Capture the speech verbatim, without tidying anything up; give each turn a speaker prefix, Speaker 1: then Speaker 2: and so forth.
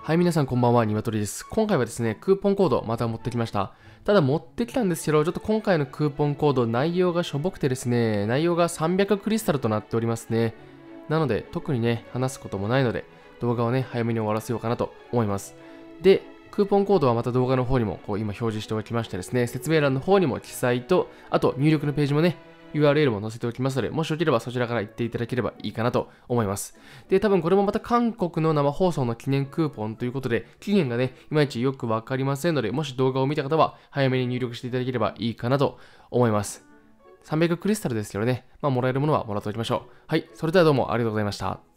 Speaker 1: はい、皆さんこんばんは、ニワトリです。今回はですね、クーポンコードまた持ってきました。ただ持ってきたんですけど、ちょっと今回のクーポンコード内容がしょぼくてですね、内容がさんびゃくクリスタルとなっておりますね。なので、特にね、話すこともないので、動画をね、早めに終わらせようかなと思います。で、クーポンコードはまた動画の方にもこう今表示しておきましてですね、説明欄の方にも記載と、あと入力のページもね、ユーアールエル も載せておきますので、もしよければそちらから行っていただければいいかなと思います。で、多分これもまた韓国の生放送の記念クーポンということで、期限がね、いまいちよくわかりませんので、もし動画を見た方は早めに入力していただければいいかなと思います。さんびゃくクリスタルですけどね、まあもらえるものはもらっておきましょう。はい、それではどうもありがとうございました。